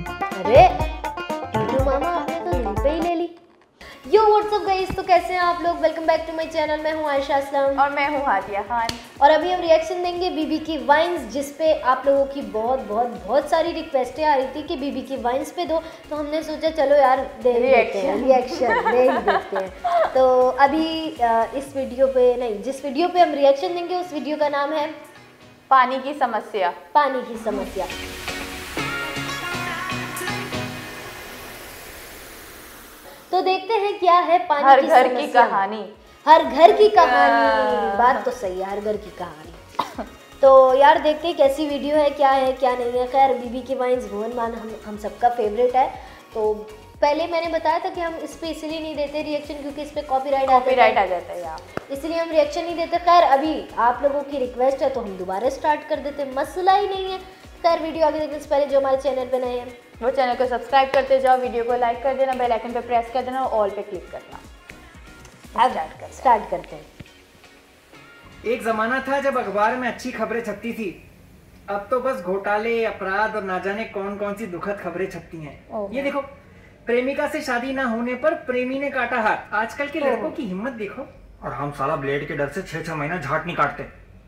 अरे टीटू मामा आपने तो यहीं पे ही ले ली। यो व्हाट्सअप गाइस, तो कैसे हैं आप लोग? Welcome back to my channel. मैं हूं आयशा असलम और मैं हूं हादिया खान। और अभी हम रिएक्शन देंगे बीबी की वाइन्स, जिस पे आप लोगों की बहुत सारी रिक्वेस्टें आ रही थी कि बीबी की वाइन्स पे दो, तो हमने सोचा चलो यार दे रिएक्शन दे ही देते हैं। तो अभी इस वीडियो पे नहीं, जिस वीडियो पे हम रिएक्शन देंगे उस वीडियो का नाम है पानी की समस्या। पानी की समस्या। तो देखते हैं क्या है पानी हर की घर समस्या। की कहानी। हर घर की कहानी, बात तो सही है, हर घर की कहानी। तो यार देखते हैं कैसी वीडियो है क्या नहीं है। खैर बीबी की वाइन्स भुवन मान हम सबका फेवरेट है। तो पहले मैंने बताया था कि हम इस पे इसलिए नहीं देते रिएक्शन क्योंकि इस पे कॉपीराइट आ जाता है यार, इसलिए हम रिएक्शन नहीं देते। खैर अभी आप लोगों की रिक्वेस्ट है तो हम दोबारा स्टार्ट कर देते, मसला ही नहीं है। खैर वीडियो आगे देखने से पहले जो हमारे चैनल पे नए हैं वो चैनल को सब्सक्राइब करते जाओ, वीडियो को लाइक कर देना, बेल आइकन पे प्रेस कर देना और ऑल पे क्लिक करना। अब स्टार्ट करते हैं। एक जमाना था जब अखबार में अच्छी खबरें छपती थी। अब तो बस घोटाले, अपराध और ना जाने कौन कौन सी दुखद खबरें छपती हैं। ये देखो, प्रेमिका से शादी ना होने पर प्रेमी ने काटा हाथ। आजकल के लड़कों की हिम्मत देखो। और हम साला ब्लेड के डर से 6-6 महीना झाट नहीं काटते।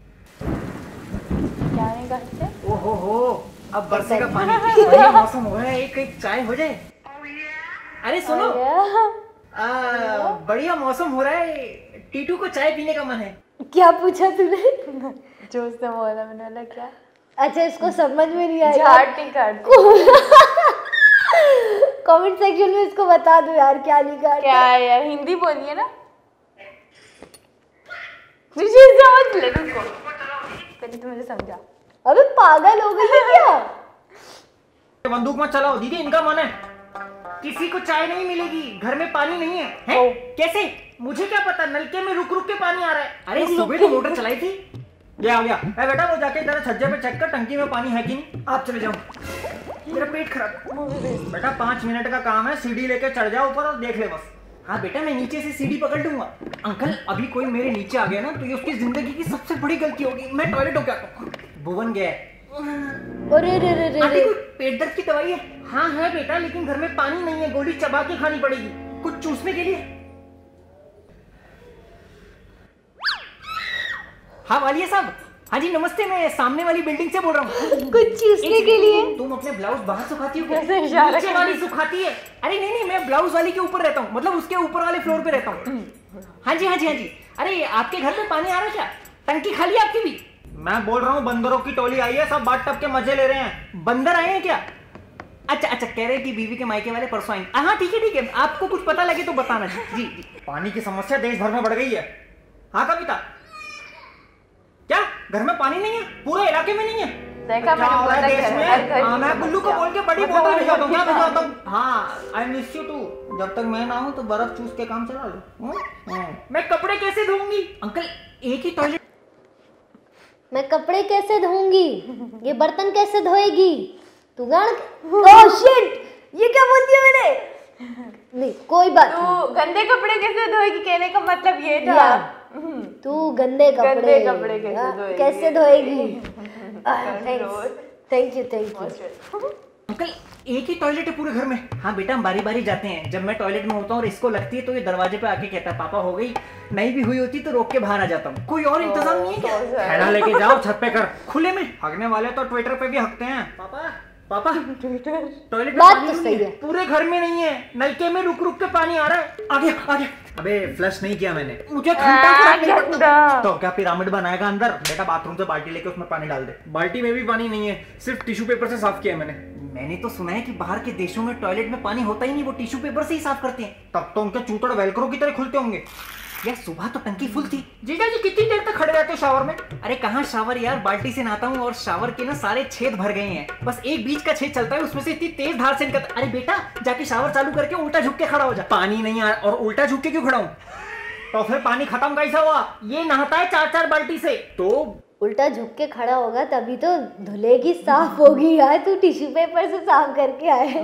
क्या नहीं करते? ओहो हो, अब बरसे का पानी बढ़िया मौसम हो रहा है, एक चाय हो जाए। अरे सुनो, बढ़िया मौसम हो रहा है, टीटू को चाय पीने का मन है। क्या पूछा तूने? जो उसने बोला मैंने बोला क्या? अच्छा इसको समझ में नहीं आया। झाट नहीं काटते। कमेंट सेक्शन में इसको बता दो यार क्या नहीं काटते। क्या है यार, हिंदी बोलिए ना। मुझे समझ ले तुमको, पहले तो मुझे समझा। अबे पागल हो गई है क्या? बंदूक मत चलाओ दीदी, इनका मन है। किसी को चाय नहीं मिलेगी, घर में पानी नहीं है, कैसे? मुझे क्या पता, नलके में रुक रुक के पानी आ रहा है। अरे सुबह तो मोटर चलाई थी। आ गया। बेटा वो जाके जरा छज्जे पे चेक कर टंकी में पानी है कि नहीं। आप चले जाओ, मेरा पेट खराब। बेटा 5 मिनट का काम है, सीढ़ी लेके चढ़ जाओ ऊपर और देख ले बस। हाँ बेटा मैं नीचे से सीढ़ी पकड़ लूंगा। अंकल अभी कोई मेरे नीचे आ गया ना तो ये उसकी जिंदगी की सबसे बड़ी गलती होगी। मैं टॉयलेट हो गया। भुवन गया। अरे पेट दर्द की दवाई है? हाँ है बेटा, लेकिन घर में पानी नहीं है, गोली चबा के खानी पड़ेगी कुछ चूसने के लिए। हाँ वालिया साहब, हाँ जी नमस्ते, मैं सामने वाली बिल्डिंग से बोल रहा हूँ। कुछ चूसने के लिए? तुम अपने ब्लाउज बाहर सुखाती हो क्या? इशारा नीचे वाली सुखाती है। अरे नहीं मैं ब्लाउज वाली के ऊपर रहता हूँ, मतलब उसके ऊपर वाले फ्लोर पे रहता हूँ। हाँ जी। अरे आपके घर में पानी आ रहा है क्या? टंकी खाली है आपकी भी? मैं बोल रहा हूँ बंदरों की टोली आई है, सब बाथ टब के मजे ले रहे हैं। बंदर आए हैं क्या? अच्छा कह रहे कि बीवी के मायके वाले परसों आएंगे। हाँ ठीक है, आपको कुछ पता लगे तो बताना। जी। पानी की समस्या देश भर में बढ़ गई है। हाँ कविता, क्या घर में पानी नहीं है? पूरे इलाके में नहीं है? देखा मैंने बोला देश में। मैं गुल्लू को बोल के बड़ी बोतल भिजवाता हूँ। हाँ आई मिस यू टू। जब तक मैं ना हूँ तो बर्फ चूस के काम चला लो। मैं कपड़े कैसे धोऊंगी? अंकल एक ही टॉयलेट। मैं कपड़े कैसे धोऊंगी? ये बर्तन कैसे धोएगी? तू गाड़। ओह शिट, ये क्या बोल दिया मैंने? नहीं कोई बात नहीं। तू गंदे कपड़े कैसे धोएगी कहने का मतलब ये था। तू गंदे कपड़े कैसे धोएगी? Thank you. अंकल एक ही टॉयलेट है पूरे घर में? हाँ बेटा हम बारी बारी जाते हैं। जब मैं टॉयलेट में होता हूँ और इसको लगती है तो ये दरवाजे पे आके कहता है पापा हो गई। नहीं भी हुई होती तो रोक के बाहर आ जाता हूँ। कोई और इंतजाम नहीं है क्या? थैला लेके जाओ छत पे कर, खुले में। हगने वाले तो ट्विटर पे भी हकते हैं। पापा टॉयलेट बात तो सही है, पूरे घर में नहीं है, नलके में रुक रुक के पानी आ रहा है। आ गया। अबे फ्लश नहीं किया मैंने, मुझे घंटा। तो क्या पिरामिड बनाएगा अंदर? बेटा बाथरूम से बाल्टी लेके उसमें पानी डाल दे। बाल्टी में भी पानी नहीं है, सिर्फ टिश्यू पेपर से साफ किया मैंने तो सुना है कि बाहर के देशों में टॉयलेट में पानी होता ही नहीं, वो टिश्यू पेपर से ही साफ करते हैं। तब तो उनके चूतड़ वेलक्रो की तरह खुलते होंगे। यार सुबह तो टंकी फुल थी। जीजा जी कितनी देर तक खड़े रहते हो शावर में? अरे कहाँ शावर यार, बाल्टी से नहाता हूँ और शावर के ना सारे छेद भर गए हैं। बस एक बीच का छेद चलता है, उसमें से इतनी तेज धार से निकलता। अरे बेटा जाके शावर चालू करके उल्टा झुक के खड़ा हो जा। पानी नहीं आ और उल्टा झुक के क्यों खड़ा हूँ? तो फिर पानी खत्म कैसा हुआ? ये नहाता है 4-4 बाल्टी से। तो उल्टा झुक के खड़ा होगा तभी तो धुलेगी, साफ होगी यार। तू टिश्यू पेपर से साफ करके आए।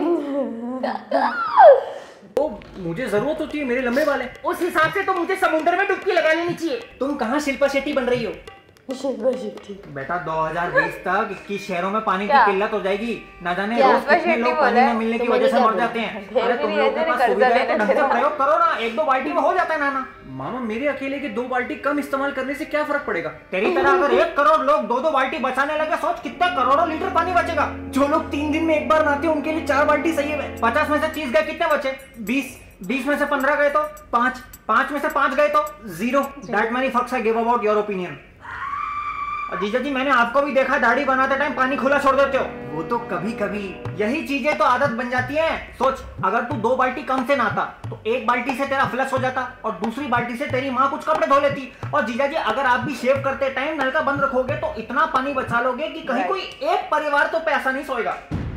तो मुझे जरूरत होती है मेरे लंबे बाल हैं, उस हिसाब से तो मुझे समुद्र में डुबकी लगा लेनी चाहिए। तुम कहाँ शिल्पा शेट्टी बन रही हो? बेटा 2020 तक 21 शहरों में पानी की किल्लत हो जाएगी, ना जाने क्या? रोज कितने लोग पानी न मिलने की वजह से मर जाते हैं। अरे तुम लोगों के पास सुविधा है तो ढंग से प्रयोग करो ना, 1-2 बाल्टी में हो जाता है नाना। मामा मेरे अकेले की 2 बाल्टी कम इस्तेमाल करने से क्या फर्क पड़ेगा? तेरी तरह अगर 1 करोड़ लोग 2-2 बाल्टी बचाने लगे, सोच कितने करोड़ों लीटर पानी बचेगा। जो लोग 3 दिन में एक बार नहाते हैं उनके लिए 4 बाल्टी सही है। 50 में से 30 गए, कितने बचे? 20 में से 15 गए तो 5 में से 5 गए तो 0। That many fucks I give about your opinion. जीजा जी मैंने आपको भी देखा, दाढ़ी बनाते टाइम पानी खुला छोड़ देते हो। वो तो कभी कभी, यही चीजें तो आदत बन जाती हैं। सोच अगर तू 2 बाल्टी कम से नहाता तो 1 बाल्टी से तेरा फ्लश हो जाता और दूसरी बाल्टी से तेरी माँ कुछ कपड़े धो लेती। और जीजा जी अगर आप भी शेव करते टाइम नल का बंद रखोगे तो इतना पानी बचा लोगे कि कहीं कोई एक परिवार तो पैसा नहीं सोएगा।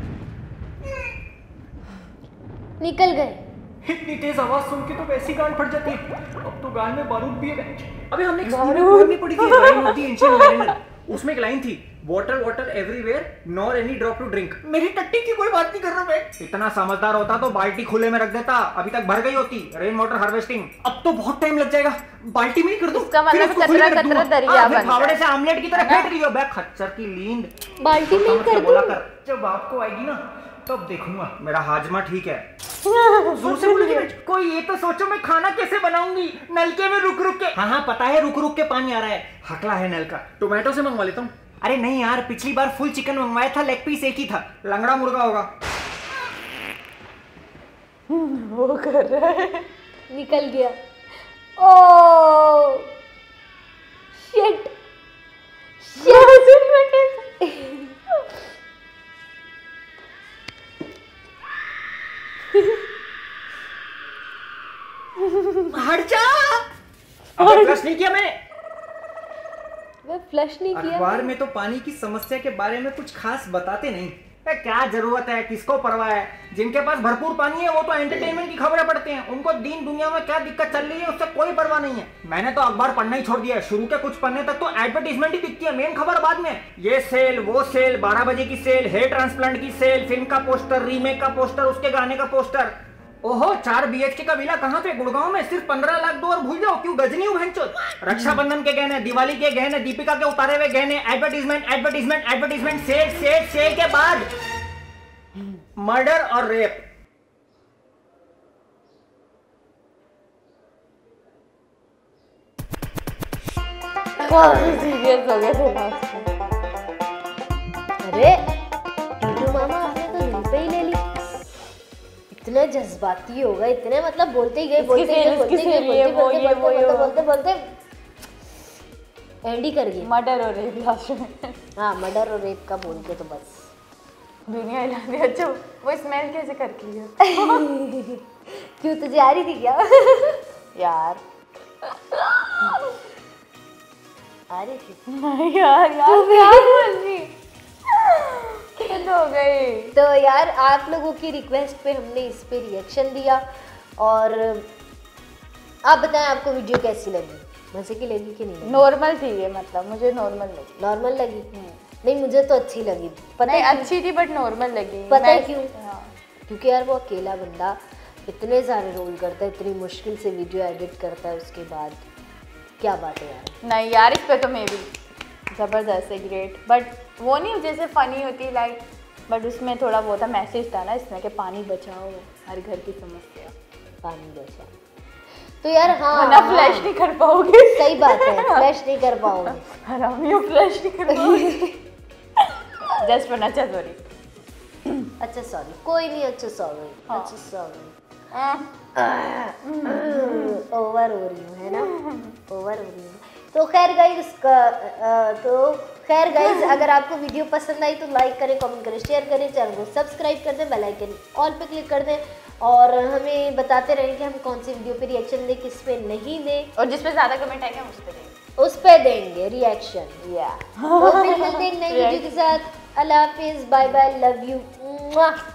निकल गए। इतनी तेज आवाज सुन के तो वैसी गाल फट जाती है। अब तो गाल में बारूद भी है। अबे हमने एक स्कूल में पढ़ी पड़ी थी, line of the ancient mariner. उसमें एक लाइन थी, water water everywhere nor any drop to drink. मेरी टट्टी की कोई बात नहीं कर रहा मैं। इतना समझदार होता तो बाल्टी खुले में रख देता, अभी तक भर गई होती। Rain water harvesting. अब तो बहुत टाइम लग जाएगा, बाल्टी में ही कर दो। इसका मतलब कतरा कतरा दरिया बन फावड़े से आमलेट की तरह फेंट रही हो। बैग खच्चर की लींद। बाल्टी में ही कर बोला दो। कर, जब आपको आएगी ना तब देखूंगा मेरा हाजमा ठीक है। जोर से बोलेगी। कोई ये तो सोचो मैं खाना कैसे बनाऊंगी, नलके में रुक रुक के। हाँ पता है, रुक रुक के पानी आ रहा है। हकला है नल का। टोमेटो से मंगवा लेता हूँ। अरे नहीं यार, पिछली बार फुल चिकन मंगवाया था, लेग पीस एक ही था। लंगड़ा मुर्गा होगा। वो कर रहा है। निकल गया। ओ शिट हट जा। अबे फ्लश नहीं किया मैंने। मैं फ्लश नहीं किया। अखबार में तो पानी की समस्या के बारे में कुछ खास बताते नहीं। क्या जरूरत है, किसको परवाह है? जिनके पास भरपूर पानी है वो तो एंटरटेनमेंट की खबरें पढ़ते हैं। उनको दीन दुनिया में क्या दिक्कत चल रही है उससे कोई परवाह नहीं है। मैंने तो अखबार पढ़ना ही छोड़ दिया है। शुरू के कुछ पन्ने तक तो एडवर्टीजमेंट ही दिखती है, मेन खबर बाद में। ये सेल, वो सेल, 12 बजे की सेल, हेयर ट्रांसप्लांट की सेल, फिल्म का पोस्टर, रीमेक का पोस्टर, उसके गाने का पोस्टर। ओहो 4 BHK का विला कहाँ पे? गुड़गांव में। सिर्फ 15 लाख दो और भूल जाओ। क्यों गजनी हूँ भैंचोद। रक्षाबंधन के गहने, दिवाली के गहने, दीपिका के उतारे हुए गहने, advertisement advertisement advertisement, sale sale sale के बाद मर्डर और रेप। सीरियस हो गए थे लास्ट में। अरे टूटू मामा आपने तो दिल पे ही ले ली। इतने जज्बाती हो गए, इतने मतलब बोलते ही गए बोलते एंड ही कर गए। मर्डर और रेप लास्ट में। हाँ मर्डर और रेप का बोल के तो बस दुनिया हिला दी। अच्छा वो स्मेल कैसे करती है? क्यों तुझे आ रही थी क्या? यार आ रही थी। नहीं यार हो गई। तो यार आप लोगों की रिक्वेस्ट पे हमने इस पे रिएक्शन दिया। और आप बताएं आपको वीडियो कैसी लगी, मजे की लगी कि नहीं? नॉर्मल थी ये, मतलब मुझे नॉर्मल लगी। नॉर्मल लगी? नहीं मुझे तो अच्छी लगी। पता नहीं है अच्छी थी बट नॉर्मल लगी। पता है क्यों? हाँ। क्योंकि यार वो अकेला बंदा इतने सारे रोल करता है, इतनी मुश्किल से वीडियो एडिट करता है, उसके बाद क्या बात है यार। नहीं यार इस पे तो मे भी ज़बरदस्त है, ग्रेट। बट वो नहीं जैसे फ़नी होती लाइक, बट उसमें थोड़ा वो था, मैसेज था ना इसमें कि पानी बचाओ, हर घर की समस्या, पानी बचाओ। तो यार हाँ ना फ्लैश नहीं कर पाओगे। सही बात है, फ्लैश नहीं कर पाओगे। हरामियों फ्लैश नहीं कर पाओगे। जस्ट फॉर अच्छा सॉरी। अच्छा सॉरी, कोई नहीं। अच्छा सॉरी, अच्छा सॉरी। ओवर हो रही हूँ है ना, ओवर हो रही हूँ। तो खैर गाइस अगर आपको वीडियो पसंद आई तो लाइक करें, कमेंट करें, शेयर करें, चैनल को सब्सक्राइब कर दें, बेल आइकन ऑल पे क्लिक कर दें और हमें बताते रहें कि हम कौन सी वीडियो पे रिएक्शन दें, किस पे नहीं दें, और जिस पे ज़्यादा कमेंट आएंगे हम उस पे देंगे रिएक्शन। या तो फिर मिलते हैं नई वीडियो के साथ। अल्लाह हाफिज़, बाय बाय, लव यू।